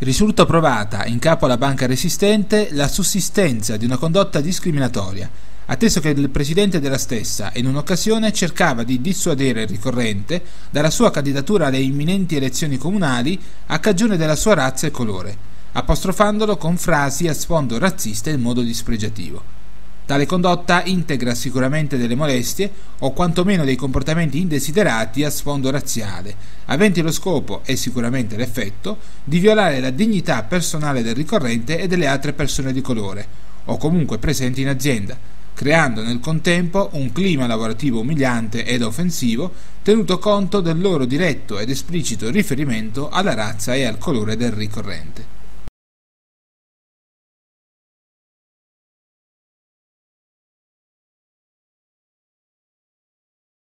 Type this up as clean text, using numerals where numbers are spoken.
Risulta provata in capo alla banca resistente la sussistenza di una condotta discriminatoria, atteso che il presidente della stessa in un'occasione cercava di dissuadere il ricorrente dalla sua candidatura alle imminenti elezioni comunali a cagione della sua razza e colore, apostrofandolo con frasi a sfondo razzista in modo dispregiativo. Tale condotta integra sicuramente delle molestie o quantomeno dei comportamenti indesiderati a sfondo razziale, aventi lo scopo e sicuramente l'effetto di violare la dignità personale del ricorrente e delle altre persone di colore, o comunque presenti in azienda, creando nel contempo un clima lavorativo umiliante ed offensivo, tenuto conto del loro diretto ed esplicito riferimento alla razza e al colore del ricorrente.